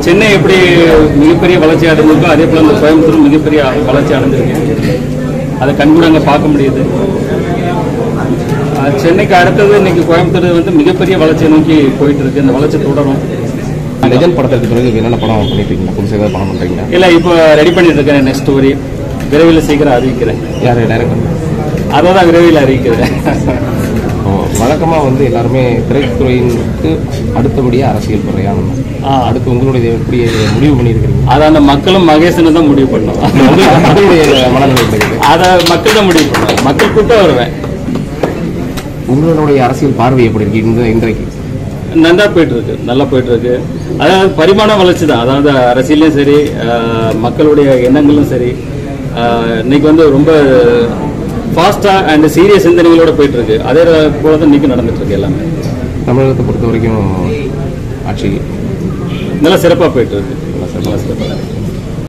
சென்னை எப்படி மிகப்பெரிய வளர்ச்சி அடைஞ்சிருக்கோ அதே போல் அந்த கோயம்புத்தூர் மிகப்பெரிய வளர்ச்சி அடைஞ்சிருக்கு. அதை கண்கூட அங்கே பார்க்க முடியுது. சென்னைக்கு அடுத்தது இன்னைக்கு கோயம்புத்தூர் வந்து மிகப்பெரிய வளர்ச்சியை நோக்கி போயிட்டு இருக்கு. இந்த வளர்ச்சி தொடரும். லெஜண்ட் படத்திற்கு பிறகு என்னென்ன படம் பண்ணிட்டு இருக்கீங்க? புதுசாக ஏதாவது படம் பண்ணுறீங்களா? இல்லை, இப்போ ரெடி பண்ணிட்டு இருக்கேன். நெக்ஸ்ட் ஸ்டோரி விரைவில் சீக்கிரம் அறிவிக்கிறேன். யார் டைரக்டர்? அதை தான் விரைவில் அறிவிக்கிறேன். வழக்கமாக வந்து எல்லாருமே திரைத்துறையினுக்கு அடுத்தபடியாக அரசியல் பிரயாணம். அடுத்து உங்களுடைய எப்படி முடிவு பண்ணியிருக்கிறீங்க? அதை அந்த மக்களும் மகேசனும் தான் முடிவு பண்ணோம். மக்களுடைய மனநிலை அதை மக்கள் தான் முடிவு பண்ணுவோம். மக்கள் கூட்டம் வருவேன். உங்களுடைய அரசியல் பார்வை எப்படி இருக்கு இன்றைக்கு? நல்லா போயிட்டு இருக்கு. நல்லா போயிட்டு இருக்கு. அதாவது பரிமாண வளர்ச்சி தான். அதாவது அரசியலும் சரி, மக்களுடைய எண்ணங்களும் சரி, இன்னைக்கு வந்து ரொம்ப ஃபாஸ்டா அண்ட் சீரியஸ் சிந்தனைகளோட போயிட்டு இருக்கு. அதே போல தான் இன்னைக்கு நடந்துட்டு இருக்கு. எல்லாமே தமிழகத்தை பொறுத்த வரைக்கும் ஆட்சி நல்லா சிறப்பாக போயிட்டு இருக்கு. நல்லா சிறப்பாக